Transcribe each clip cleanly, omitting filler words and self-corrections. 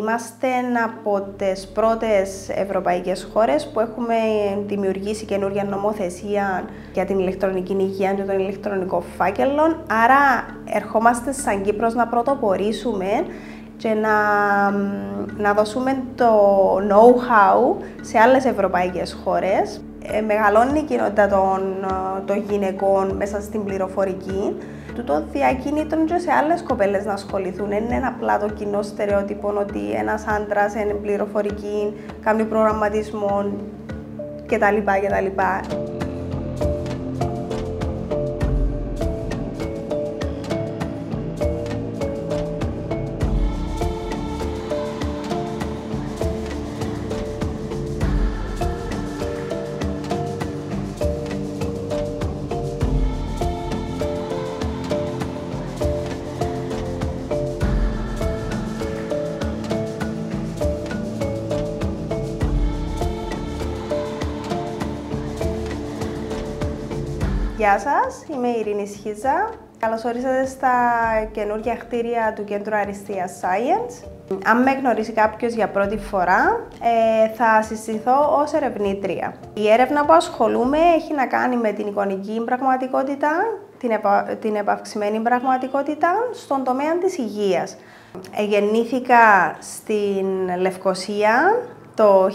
Είμαστε από τις πρώτες ευρωπαϊκές χώρες που έχουμε δημιουργήσει καινούργια νομοθεσία για την ηλεκτρονική υγεία και τον ηλεκτρονικό φάκελο. Άρα ερχόμαστε σαν Κύπρος να πρωτοπορήσουμε και να δώσουμε το know-how σε άλλες ευρωπαϊκές χώρες. Μεγαλώνει η κοινότητα των γυναικών μέσα στην πληροφορική. Τούτο διακίνητρο και σε άλλες κοπέλες να ασχοληθούν. Δεν είναι απλά το κοινό στερεότυπο ότι ένας άντρας είναι πληροφορική, κάνει προγραμματισμό κτλ. Γεια σας, είμαι η Ειρήνη Σχίζα. Καλώς ορίσατε στα καινούργια κτίρια του Κέντρου Αριστείας Science. Αν με γνωρίσει κάποιος για πρώτη φορά, θα συστηθώ ως ερευνήτρια. Η έρευνα που ασχολούμαι έχει να κάνει με την εικονική πραγματικότητα, την επαυξημένη πραγματικότητα στον τομέα της υγείας. Γεννήθηκα στην Λευκοσία το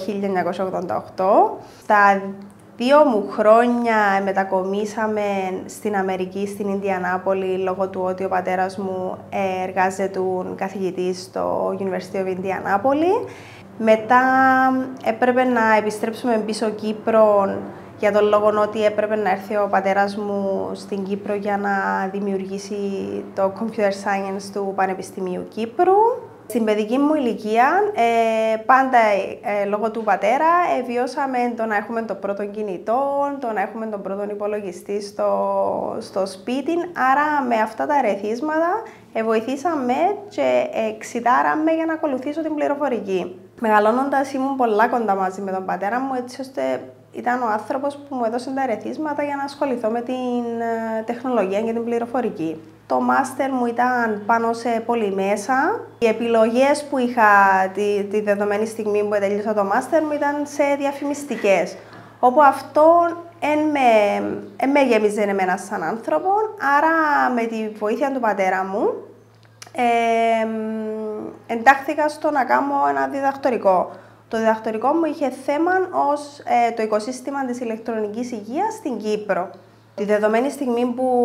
1988. Στα 2 μου χρόνια μετακομίσαμε στην Αμερική, στην Ινδιανάπολη, λόγω του ότι ο πατέρας μου εργάζεται καθηγητής στο University of Indianapolis. Μετά έπρεπε να επιστρέψουμε πίσω Κύπρο για τον λόγο ότι έπρεπε να έρθει ο πατέρας μου στην Κύπρο για να δημιουργήσει το Computer Science του Πανεπιστημίου Κύπρου. Στην παιδική μου ηλικία, πάντα λόγω του πατέρα, βιώσαμε το να έχουμε το πρώτο κινητό, το να έχουμε τον πρώτο υπολογιστή στο σπίτι. Άρα με αυτά τα ερεθίσματα βοηθήσαμε και εξητάραμε για να ακολουθήσω την πληροφορική. Μεγαλώνοντας ήμουν πολλά κοντά μαζί με τον πατέρα μου, έτσι ώστε ήταν ο άνθρωπος που μου έδωσε τα ερεθίσματα για να ασχοληθώ με την τεχνολογία και την πληροφορική. Το μάστερ μου ήταν πάνω σε πολυμέσα. Οι επιλογές που είχα τη δεδομένη στιγμή που τέλειωσα το μάστερ μου ήταν σε διαφημιστικές. Όπου αυτό εν με γέμιζε εμένα σαν άνθρωπο, άρα με τη βοήθεια του πατέρα μου εντάχθηκα στο να κάνω ένα διδακτορικό. Το διδακτορικό μου είχε θέμα ως το οικοσύστημα της ηλεκτρονικής υγείας στην Κύπρο. Τη δεδομένη στιγμή που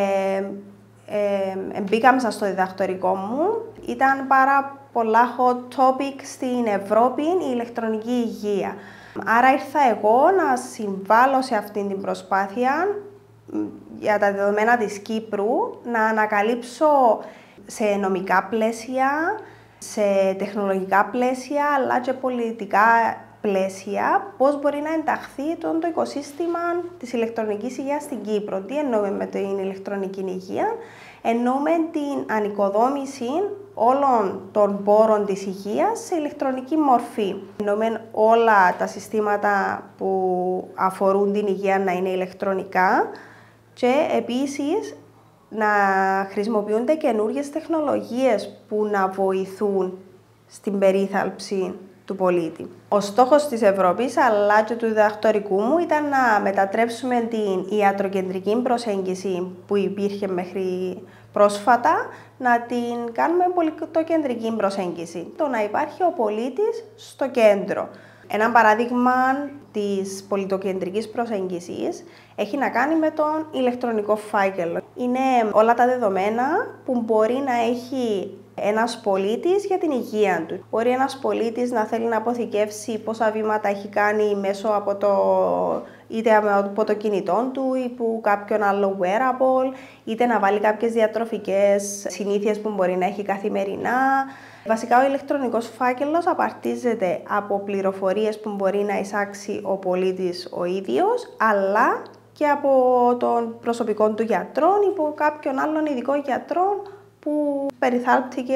μπήκα μέσα στο διδακτορικό μου, ήταν πάρα πολλά hot topic στην Ευρώπη η ηλεκτρονική υγεία. Άρα ήρθα εγώ να συμβάλλω σε αυτή την προσπάθεια για τα δεδομένα της Κύπρου, να ανακαλύψω σε νομικά πλαίσια, σε τεχνολογικά πλαίσια, αλλά και πολιτικά πλαίσια, πώς μπορεί να ενταχθεί το οικοσύστημα της ηλεκτρονικής υγείας στην Κύπρο. Τι εννοούμε με την ηλεκτρονική υγεία? Εννοούμε την ανοικοδόμηση όλων των πόρων της υγείας σε ηλεκτρονική μορφή. Εννοούμε όλα τα συστήματα που αφορούν την υγεία να είναι ηλεκτρονικά και επίσης να χρησιμοποιούνται καινούργιες τεχνολογίες που να βοηθούν στην περίθαλψη του πολίτη. Ο στόχος της Ευρώπης αλλά και του διδακτορικού μου ήταν να μετατρέψουμε την ιατροκεντρική προσέγγιση που υπήρχε μέχρι πρόσφατα, να την κάνουμε πολιτοκεντρική προσέγγιση. Το να υπάρχει ο πολίτης στο κέντρο. Ένα παράδειγμα της πολιτοκεντρικής προσέγγισης έχει να κάνει με τον ηλεκτρονικό φάκελο. Είναι όλα τα δεδομένα που μπορεί να έχει ένας πολίτης για την υγεία του. Μπορεί ένας πολίτης να θέλει να αποθηκεύσει πόσα βήματα έχει κάνει μέσω είτε από το κινητό του ή από κάποιον άλλο wearable, είτε να βάλει κάποιες διατροφικές συνήθειες που μπορεί να έχει καθημερινά. Βασικά, ο ηλεκτρονικός φάκελος απαρτίζεται από πληροφορίες που μπορεί να εισάξει ο πολίτης ο ίδιος, αλλά και από τον προσωπικό του γιατρό ή από κάποιον άλλον ειδικό γιατρό που περιθάλπτηκε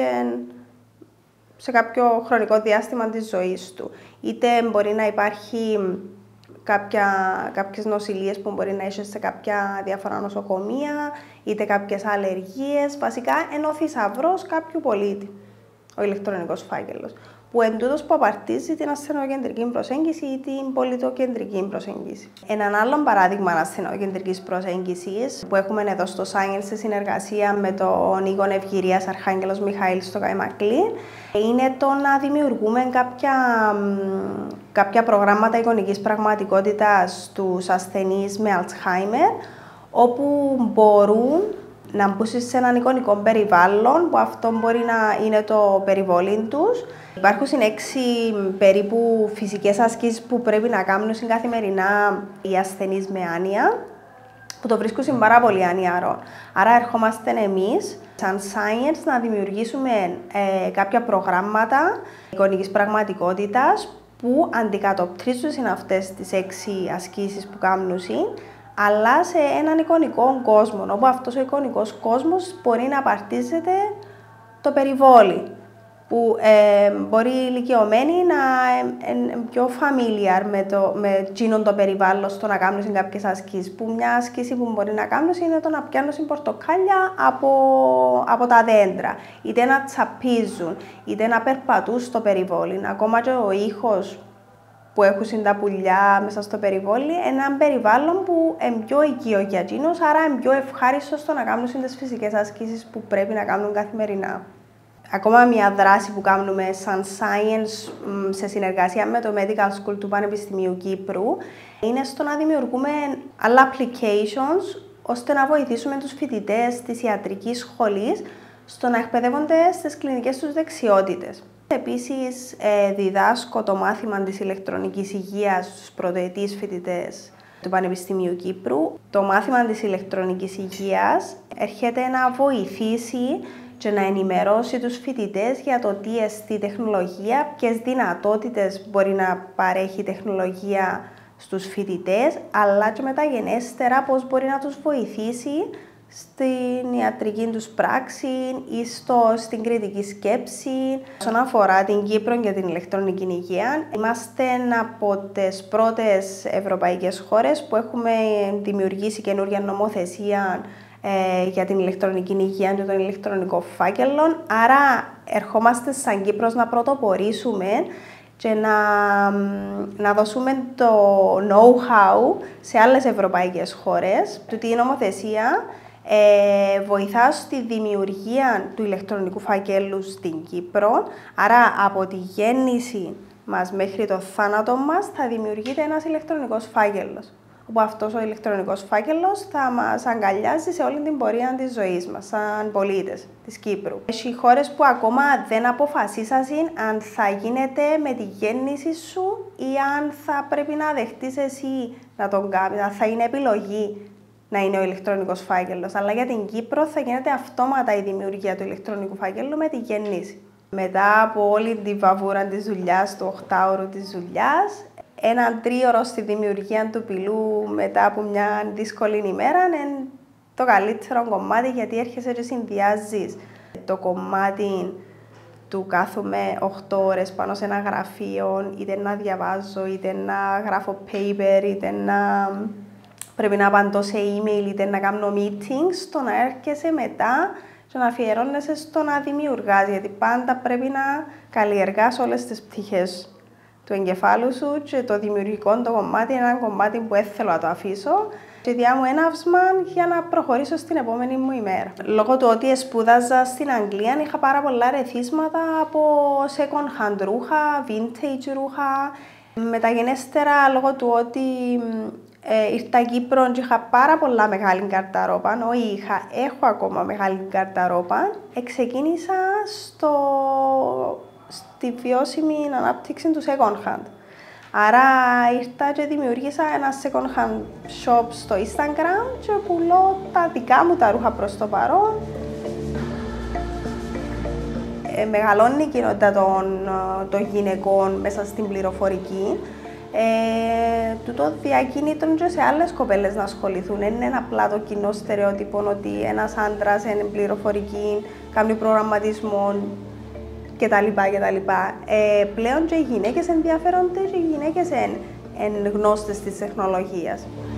σε κάποιο χρονικό διάστημα της ζωής του. Είτε μπορεί να υπάρχει κάποιες νοσηλίες που μπορεί να έχει σε κάποια διάφορα νοσοκομεία, είτε κάποιες αλλεργίες. Βασικά, είναι ο θησαυρός κάποιου πολίτη, ο ηλεκτρονικός φάκελος. που εντούτοις που απαρτίζει την ασθενοκεντρική προσέγγιση ή την πολιτοκεντρική προσέγγιση. Έναν άλλο παράδειγμα ασθενοκεντρικής προσέγγισης που έχουμε εδώ στο Science σε συνεργασία με τον οίκον Ευγυρίας Αρχάγγελος Μιχαήλ στο Καϊμακλή είναι το να δημιουργούμε κάποια προγράμματα εικονικής πραγματικότητας στους ασθενείς με Alzheimer, όπου μπορούν να μπουν σε έναν εικονικό περιβάλλον, που αυτό μπορεί να είναι το περιβόλιν τους. Υπάρχουν 6 περίπου φυσικές ασκήσεις που πρέπει να κάνουν καθημερινά οι ασθενείς με άνοια, που το βρίσκουν πάρα πολύ ανιαρό. Άρα ερχόμαστε εμείς, σαν Science, να δημιουργήσουμε κάποια προγράμματα εικονικής πραγματικότητας που αντικατοπτρίζουν αυτές τις 6 ασκήσεις που κάνουν, αλλά σε έναν εικονικό κόσμο, όπου αυτός ο εικονικός κόσμος μπορεί να απαρτίζεται το περιβόλι, που μπορεί οι ηλικιωμένοι να είναι πιο familiar με εκείνον το περιβάλλον στο να κάνουν κάποιες ασκήσεις. Που μια ασκήση που μπορεί να κάνουν είναι το να πιάνουν πορτοκάλια από τα δέντρα, είτε να τσαπίζουν, είτε να περπατούν στο περιβόλι. Ακόμα και ο ήχος που έχουν τα πουλιά μέσα στο περιβόλι, ένα περιβάλλον που είναι πιο οικείο για εκείνους, άρα είναι πιο ευχάριστο στο να κάνουν τις φυσικές ασκήσεις που πρέπει να κάνουν καθημερινά. Ακόμα μια δράση που κάνουμε σαν Science σε συνεργασία με το Medical School του Πανεπιστημίου Κύπρου είναι στο να δημιουργούμε άλλα applications ώστε να βοηθήσουμε τους φοιτητές της ιατρικής σχολής στο να εκπαιδεύονται στις κλινικές τους δεξιότητες. Επίσης, διδάσκω το μάθημα της ηλεκτρονικής υγείας στους πρωτοετής φοιτητές του Πανεπιστημίου Κύπρου. Το μάθημα της ηλεκτρονικής υγείας έρχεται να βοηθήσει και να ενημερώσει τους φοιτητές για το τι εστί τεχνολογία, ποιες δυνατότητες μπορεί να παρέχει η τεχνολογία στους φοιτητές, αλλά και μεταγενέστερα πώς μπορεί να τους βοηθήσει στην ιατρική τους πράξη ή στην κριτική σκέψη. Όσον αφορά την Κύπρο και την ηλεκτρονική υγεία, είμαστε από τις πρώτες ευρωπαϊκές χώρες που έχουμε δημιουργήσει καινούργια νομοθεσία για την ηλεκτρονική υγεία και τον ηλεκτρονικό φάκελο. Άρα ερχόμαστε σαν Κύπρος να πρωτοπορήσουμε και να δώσουμε το know-how σε άλλες ευρωπαϊκές χώρες. Τούτη η νομοθεσία βοηθά στη δημιουργία του ηλεκτρονικού φακέλου στην Κύπρο. Άρα από τη γέννηση μας μέχρι το θάνατο μας θα δημιουργείται ένας ηλεκτρονικός φάκελος, όπου αυτός ο ηλεκτρονικός φάκελος θα μας αγκαλιάζει σε όλη την πορεία της ζωής μας, σαν πολίτες της Κύπρου. Έχει χώρες που ακόμα δεν αποφασίσαν αν θα γίνεται με τη γέννηση σου ή αν θα πρέπει να δεχτείς εσύ να τον κάνεις, αν θα είναι επιλογή να είναι ο ηλεκτρονικός φάκελος. Αλλά για την Κύπρο θα γίνεται αυτόματα η δημιουργία του ηλεκτρονικού φάκελου με τη γέννηση. Μετά από όλη την βαβούρα της δουλειάς, του 8ωρου της δουλειάς, έναν 3ωρο στη δημιουργία του πυλού μετά από μια δύσκολη ημέρα είναι το καλύτερο κομμάτι, γιατί έρχεσαι και συνδυάζεις το κομμάτι του κάθομαι 8 ώρες πάνω σε ένα γραφείο, είτε να διαβάζω, είτε να γράφω paper, είτε να πρέπει να απαντώ σε email, είτε να κάνω meetings, στο να έρχεσαι μετά και να αφιερώνεσαι στο να δημιουργάς, γιατί πάντα πρέπει να καλλιεργάς όλες τις πτυχές του εγκεφάλου σου και το δημιουργικό το κομμάτι είναι ένα κομμάτι που θέλω να το αφήσω και διά μου έναυσμα για να προχωρήσω στην επόμενη μου ημέρα. Λόγω του ότι σπούδαζα στην Αγγλία, είχα πάρα πολλά ρεθίσματα από second hand ρούχα, vintage ρούχα. Μεταγενέστερα, λόγω του ότι ήρθα Κύπρο και είχα πάρα πολλά μεγάλη καρταρόπα, έχω ακόμα μεγάλη καρταρόπα, ξεκίνησα στη βιώσιμη ανάπτυξη του second hand. Άρα ήρθα και δημιούργησα ένα second hand shop στο Instagram και πουλώ τα δικά μου τα ρούχα προς το παρόν. Μεγαλώνει η κοινότητα των γυναικών μέσα στην πληροφορική. Τούτο διακίνητρο και σε άλλες κοπέλες να ασχοληθούν. Είναι ένα απλά το κοινό στερεότυπο ότι ένας άντρας είναι πληροφορική, κάνει προγραμματισμό κτλ. Πλέον και οι γυναίκες ενδιαφέρονται και οι γυναίκες είναι γνώστες της τεχνολογίας.